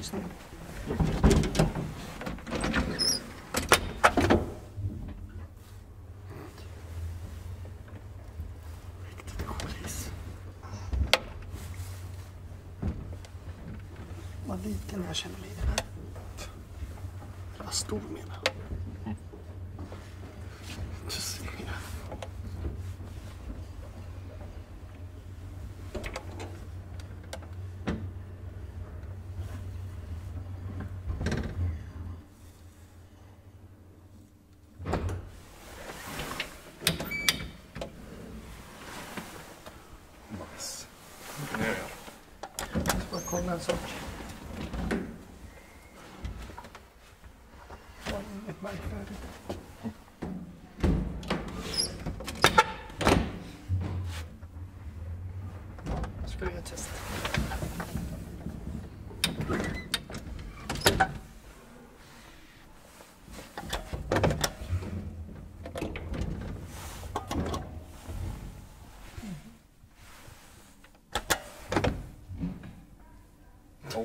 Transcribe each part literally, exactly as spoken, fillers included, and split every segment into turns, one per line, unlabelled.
belysning. Riktigt kolis. Vad liten jag känner mig i det här. Vad stor menar jag. Jag ska kolla en sak. Det var inget märkvärdigt. Ska vi göra ett test?
Oh.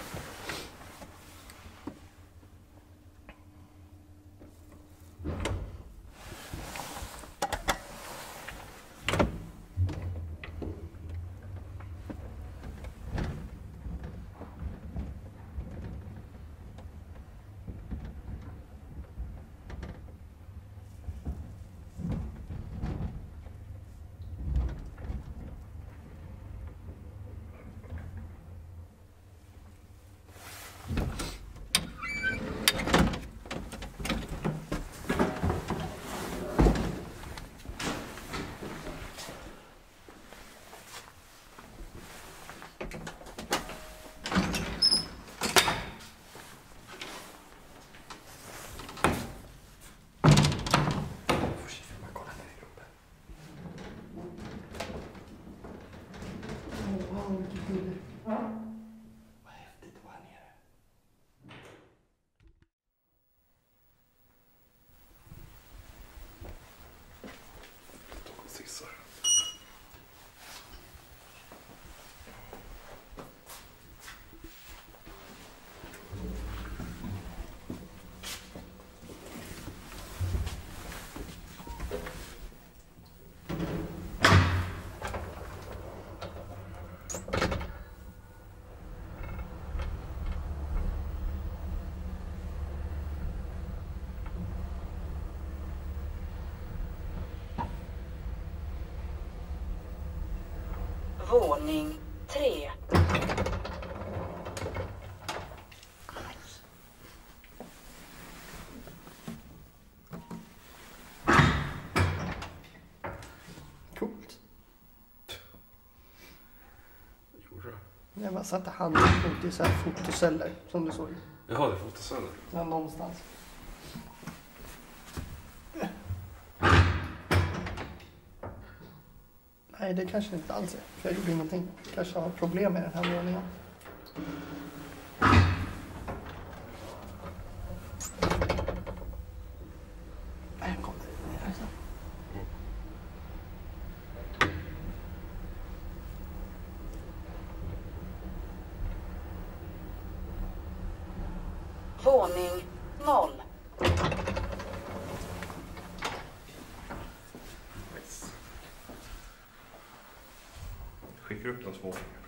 Vad häftigt det var här nere. Sissar.
Våning tre.
Coolt.
Gjorde det?
Jag bara satte handen mot i så här fotoceller som du såg.
Jaha, det är fotoceller.
Ja, någonstans. Nej, det kanske inte alls är. För jag gjorde ingenting. Kanske har problem med den här våningen. Nej, kom.
Våning noll.
Nice. Skickar upp den två.